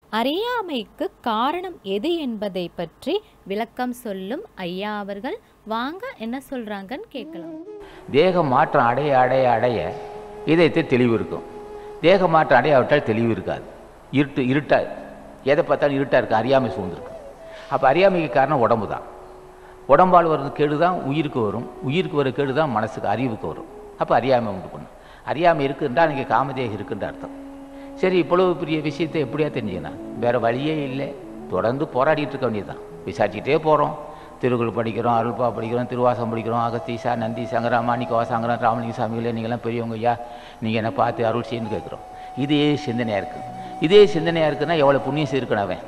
அறியாமைக்கு காரணம் எது என்பதை பற்றி விளக்கம் சொல்லும் ஐயா அவர்கள். வாங்க என்ன சொல்றாங்கன்னு கேட்கலாம். தேக மாற்றம் அடைய அடைய அடைய இதயத்தை தெளிவு இருக்கும். தேக மாற்றம் அடையாவிட்டால் தெளிவு இருக்காது. இருட்டா எதை பார்த்தாலும் இருட்டாக இருக்குது, அறியாமை சூழ்ந்துருக்கு. அப்போ அறியாமைக்கு காரணம் உடம்பு தான். உடம்பால் வர்றது கேடு தான் உயிருக்கு வரும், உயிருக்கு வர கேடு தான் மனசுக்கு அறிவுக்கு வரும். அப்போ அறியாமை உண்டு பண்ணும். அறியாமை இருக்குன்றா அன்றைக்கி காமதேகம் இருக்குன்ற அர்த்தம். சரி, இவ்வளவு பெரிய விஷயத்தை எப்படியா தெரிஞ்சுக்கணும்? வேறு வழியே இல்லை, தொடர்ந்து போராடிட்டு இருக்க வேண்டியதுதான். விசாரிச்சுட்டே போகிறோம். திருக்குறள் படிக்கிறோம், அருள்பா படிக்கிறோம், திருவாசகம் படிக்கிறோம், அகத்தீசா, நந்தி சங்கரா, மாணிக்கவாசங்கரன், ராமலிங்க சாமிகளே, நீங்களாம் பெரியவங்க ஐயா, நீங்கள் என்ன பார்த்து அருள் செய்யணும்னு கேட்குறோம். இதே சிந்தனையாக இருக்குது. இதே சிந்தனையாக இருக்குன்னா எவ்வளோ புண்ணியம் சேர்க்கணும். அவன்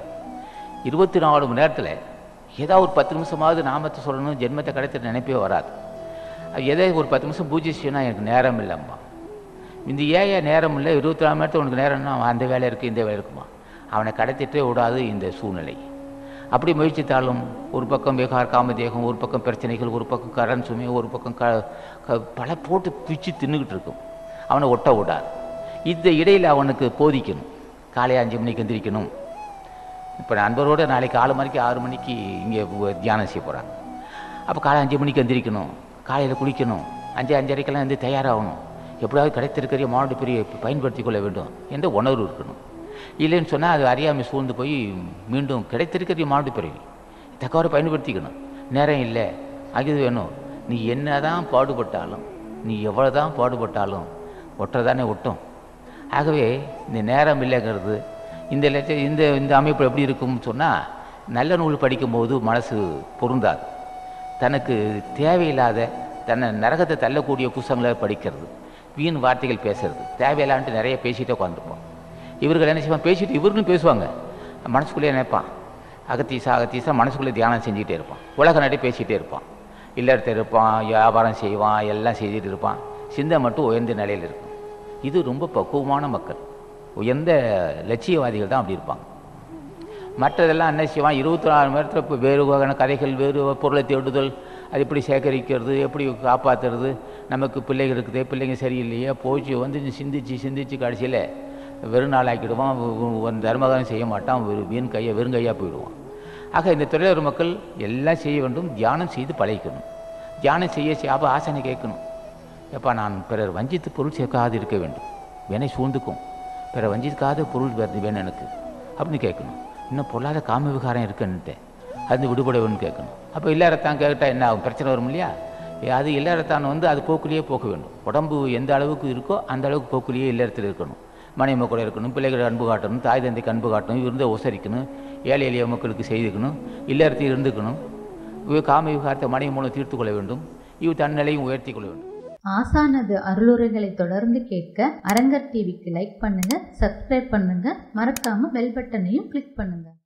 24 மணி நேரத்தில் ஏதாவது ஒரு 10 நிமிஷமாவது நாமத்தை சொல்லணும், ஜென்மத்தை கிடைத்த நினைப்பே வராது. எதை ஒரு 10 நிமிஷம் பூஜை செய்யணும், எனக்கு நேரம் இல்லைம்மா. இந்த ஏன் நேரம் இல்லை, 24 மணி நேரத்தில் உனக்கு நேரம்னா அந்த வேலை இருக்குது இந்த வேலை இருக்குமா? அவனை கடத்திட்டே விடாது இந்த சூழ்நிலை. அப்படி முயற்சித்தாலும் ஒரு பக்கம் விகார் காமதேகம், ஒரு பக்கம் பிரச்சனைகள், ஒரு பக்கம் கடன் சுமை, ஒரு பக்கம் பல போட்டு பிச்சு தின்னுக்கிட்டு இருக்கும். அவனை ஒட்ட விடாது. இந்த இடையில் அவனுக்கு போதிக்கணும். காலை 5 மணிக்கு எந்திரிக்கணும். இப்போ நண்பரோடு நாளைக்கு 4 மணிக்கு 6 மணிக்கு இங்கே தியானம் செய்ய போகிறாங்க. அப்போ காலை 5 மணிக்கு எந்திரிக்கணும், காலையில் குளிக்கணும், 5:30க்கெல்லாம் வந்து தயாராகணும். எப்படியாவது கிடைத்திருக்கிற மாவட்ட பெரிய பயன்படுத்தி கொள்ள வேண்டும் என்ற உணர்வு இருக்கணும். இல்லைன்னு சொன்னால் அது அறியாமை சூழ்ந்து போய் மீண்டும் கிடைத்திருக்கிற மாவட்ட பிறவி தக்கவாறு பயன்படுத்திக்கணும். நேரம் இல்லை, அது வேணும். நீ என்ன தான் பாடுபட்டாலும், நீ எவ்வளோ தான் பாடுபட்டாலும் ஒட்டுறதானே ஒட்டும். ஆகவே இந்த நேரம் இல்லைங்கிறது இந்த இந்த இந்த அமைப்பு எப்படி இருக்கும்னு சொன்னால், நல்ல நூல் படிக்கும்போது மனசு பொருந்தாது. தனக்கு தேவையில்லாத தன்னை நரகத்தை தள்ளக்கூடிய புத்தகங்களை படிக்கிறது, வீண் வார்த்தைகள் பேசுறது, தேவையில்லான்ட்டு நிறைய பேசிகிட்டே உட்காந்துருப்போம். இவர்கள் என்ன செய்வான், பேசிட்டு இவர்களும் பேசுவாங்க. மனசுக்குள்ளேயே நினைப்பான், அகத்தீசா அகத்தீசா மனசுக்குள்ளே தியானம் செஞ்சுக்கிட்டே இருப்பான். உலக நாட்டே பேசிகிட்டே இருப்பான். இல்லறத்தை இருப்பான், வியாபாரம் செய்வான், எல்லாம் செய்துட்டு இருப்பான். சிந்தை மட்டும் உயர்ந்த நிலையில் இருக்கும். இது ரொம்ப பக்குவமான மக்கள், உயர்ந்த லட்சியவாதிகள் தான் அப்படி இருப்பாங்க. மற்றதெல்லாம் என்ன செய்வான், 24 மணி நேரத்தில் இப்போ வேறு வகையான கதைகள், வேறு பொருளை தேடுதல், அது எப்படி சேகரிக்கிறது, எப்படி காப்பாற்றுறது, நமக்கு பிள்ளைகள் இருக்குது, பிள்ளைங்க சரியில்லையே போச்சு வந்து சிந்திச்சு கடைசியில் வெறும் நாளாக்கிடுவான். தர்மகாரம் செய்ய மாட்டான், வெறுங்கையாக போயிடுவான். ஆக இந்த துறையில் ஒரு மக்கள் எல்லாம் செய்ய வேண்டும். தியானம் செய்து பழகிக்கணும். தியானம் செய்ய அப்போ ஆசனை கேட்கணும். எப்பா, நான் பிறர் வஞ்சித்து பொருள் சேர்க்காது இருக்க வேண்டும், வேணை சூழ்ந்துக்கும், பிறர் வஞ்சிக்காத பொருள் வேணும் எனக்கு அப்படின்னு கேட்கணும். இன்னும் பொருளாத காம விகாரம் இருக்குன்ட்டு அது விடுபடவுன்னு கேட்கணும். அப்போ இல்லறத்தான் கேட்டால் என்ன ஆகும், பிரச்சனை வரும் இல்லையா? அது இல்லறத்தான் வந்து அது போக்குலேயே போக வேண்டும். உடம்பு எந்த அளவுக்கு இருக்கோ அந்த அளவுக்கு போக்குலேயே இல்லறத்தில் இருக்கணும். மனைவி கூட இருக்கணும், பிள்ளைகளை அன்பு காட்டணும், தாய் தந்தைக்கு அன்பு காட்டணும், இருந்த உசரிக்கணும், ஏழை எளிய மக்களுக்கு செய்துக்கணும், இல்லறத்தில் இருந்துக்கணும். காம விகாரத்தை மனைவி மூலம் தீர்த்து கொள்ள வேண்டும். இவ் தன்னிலையும் உயர்த்தி கொள்ள வேண்டும். ஆசானது அருளுரைகளை தொடர்ந்து கேட்க அரங்கர் டிவிக்கு லைக் பண்ணுங்க, சப்ஸ்கிரைப் பண்ணுங்க, மறக்காம பெல் பட்டனையும் கிளிக் பண்ணுங்க.